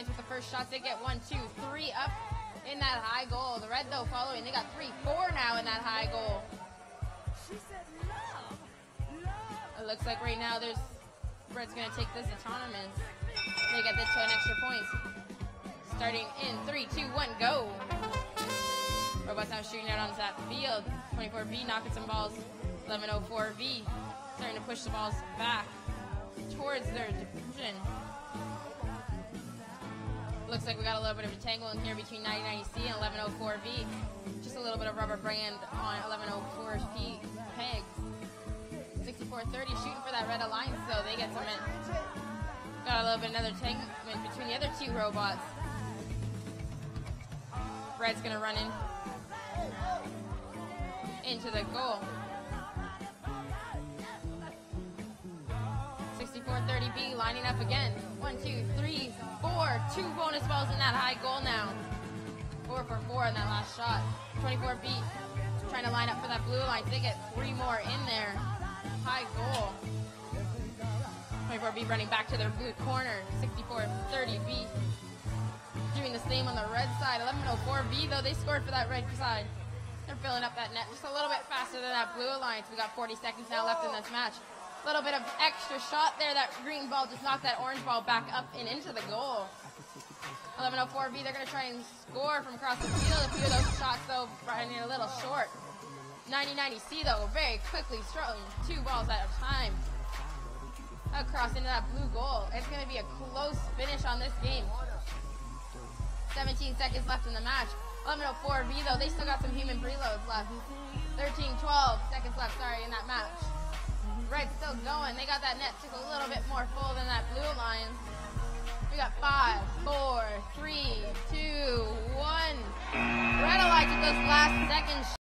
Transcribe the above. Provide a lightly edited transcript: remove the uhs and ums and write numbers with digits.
Alliance with the first shots. They get 1, 2, 3 up in that high goal. The Red, though, following. They got 3, 4 now in that high goal. It looks like right now Red's going to take this autonomous. They get this to an extra point. Starting in 3, 2, 1, go. Robots now shooting out onto that field. 24B knocking some balls. 1104V starting to push the balls back towards their division. Looks like we got a little bit of a tangle in here between 9090C and 1104V. Just a little bit of rubber brand on 1104P pegs. 6430 shooting for that Red Alliance, though. They get some in. Got a little bit another tangle between the other two robots. Red's gonna run into the goal. 6430B lining up again. 1, 2, 3, 4. 2 bonus balls in that high goal now. 4 for 4 in that last shot. 24B trying to line up for that blue line. They get 3 more in there. High goal. 24B running back to their blue corner. 6430B doing the same on the red side. 1104B, though, they scored for that red side. They're filling up that net just a little bit faster than that blue alliance. We got 40 seconds now left in this match. A little bit of extra shot there. That green ball just knocked that orange ball back up and into the goal. 1104B, they're going to try and score from across the field. A few of those shots, though, running a little short. 9090C, though, very quickly throwing 2 balls at a time across into that blue goal. It's going to be a close finish on this game. 17 seconds left in the match. 1104B, though, they still got some human preloads left. 13, 12 seconds left, in that match. Red's still going. They got that net just a little bit more full than that blue alliance. We got 5, 4, 3, 2, 1. Red Alliance with those last seconds.